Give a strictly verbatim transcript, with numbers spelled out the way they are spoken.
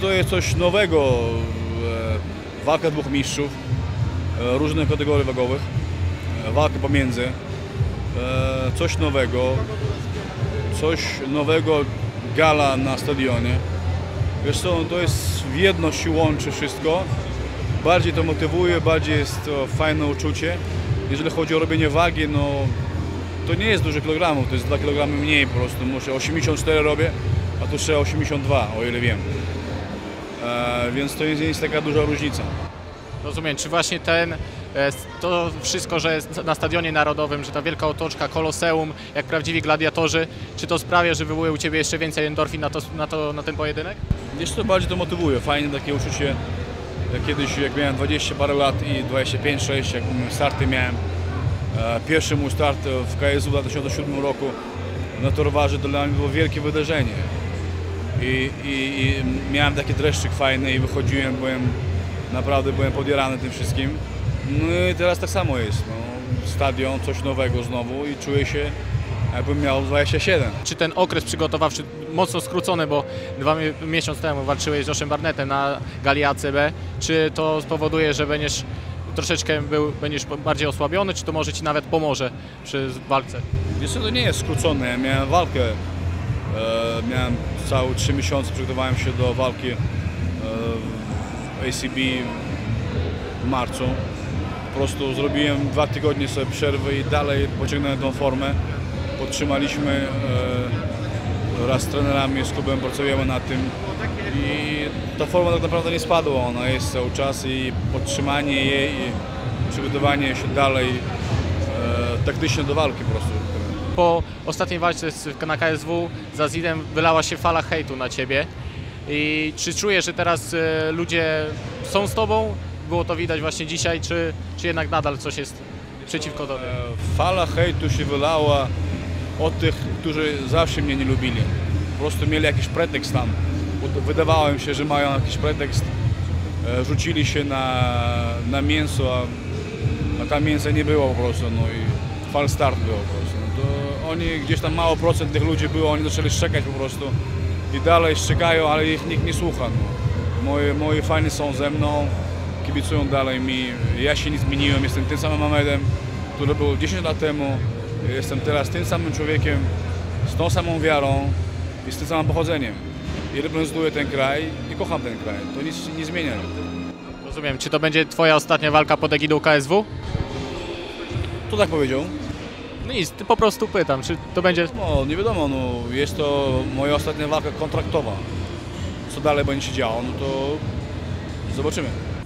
To jest coś nowego, walka dwóch mistrzów, różnych kategorii wagowych, walka pomiędzy, coś nowego, coś nowego, gala na stadionie. Wiesz co, to jest w jedność łączy wszystko, bardziej to motywuje, bardziej jest to fajne uczucie. Jeżeli chodzi o robienie wagi, no to nie jest dużo kilogramów, to jest dwa kilogramy mniej po prostu, muszę osiemdziesiąt cztery robię, a tu trzeba osiemdziesiąt dwa, o ile wiem. E, więc to nie jest taka duża różnica. Rozumiem, czy właśnie ten, to wszystko, że jest na Stadionie Narodowym, że ta wielka otoczka, koloseum, jak prawdziwi gladiatorzy, czy to sprawia, że wywołuje u Ciebie jeszcze więcej endorfin na, to, na, to, na ten pojedynek? Wiesz co, bardziej to motywuje, fajne takie uczucie. Jak kiedyś, jak miałem dwadzieścia parę lat i dwadzieścia pięć sześć, jak starty miałem, pierwszy mój start w K S W w dwa tysiące siódmym roku na Torwarze, to dla mnie było wielkie wydarzenie. I, i, i miałem taki dreszczyk fajny i wychodziłem, byłem, naprawdę byłem podjarany tym wszystkim. No i teraz tak samo jest, no, stadion, coś nowego znowu i czuję się, jakbym miał dwadzieścia siedem. Czy ten okres przygotowawczy, mocno skrócony, bo dwa miesiąc temu walczyłeś z Joszem Barnettem na gali A C B, czy to spowoduje, że będziesz troszeczkę był, będziesz bardziej osłabiony, czy to może Ci nawet pomoże przy walce? Wiesz co, to nie jest skrócone, ja miałem walkę, e, miałem całe trzy miesiące, przygotowałem się do walki e, w A C B w marcu. Po prostu zrobiłem dwa tygodnie sobie przerwy i dalej pociągnąłem tą formę. Podtrzymaliśmy e, raz z trenerami, z klubem pracujemy nad tym i ta forma tak naprawdę nie spadła, ona jest cały czas i podtrzymanie jej i przygotowanie się dalej e, taktycznie do walki po prostu. Po ostatniej walce na K S W z Azidem wylała się fala hejtu na Ciebie i czy czujesz, że teraz e, ludzie są z Tobą? Było to widać właśnie dzisiaj, czy, czy jednak nadal coś jest przeciwko Tobie? Fala hejtu się wylała od tych, którzy zawsze mnie nie lubili. Po prostu mieli jakiś pretekst tam. Wydawało im się, że mają jakiś pretekst. Rzucili się na, na mięso, a, a tam mięsa nie było po prostu. No i fal start było po prostu. No to oni, gdzieś tam mało procent tych ludzi było, oni zaczęli szczekać po prostu. I dalej szczekają, ale ich nikt nie słucha. No. Moi, moi fani są ze mną. Kibicują dalej mi, ja się nie zmieniłem, jestem tym samym Mamedem, który był dziesięć lat temu, jestem teraz tym samym człowiekiem, z tą samą wiarą i z tym samym pochodzeniem. I reprezentuję ten kraj i kocham ten kraj, to nic nie zmienia. Rozumiem, czy to będzie Twoja ostatnia walka pod egidą K S W? To tak powiedział? No nic, po prostu pytam, czy to będzie... No nie wiadomo, no, jest to moja ostatnia walka kontraktowa. Co dalej będzie się działo, no to zobaczymy.